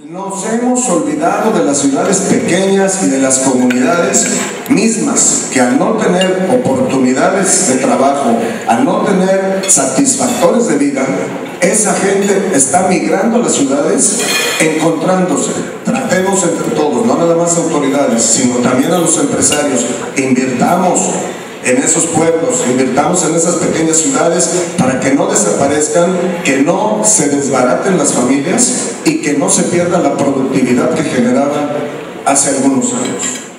Nos hemos olvidado de las ciudades pequeñas y de las comunidades mismas que al no tener oportunidades de trabajo, al no tener satisfactores de vida, esa gente está migrando a las ciudades, encontrándose. Tratemos entre todos, no nada más autoridades, sino también a los empresarios, invirtamos en esos pueblos, invirtamos en esas pequeñas ciudades para que no desaparezcan, que no se desbaraten las familias y que no se pierda la productividad que generaban hace algunos años.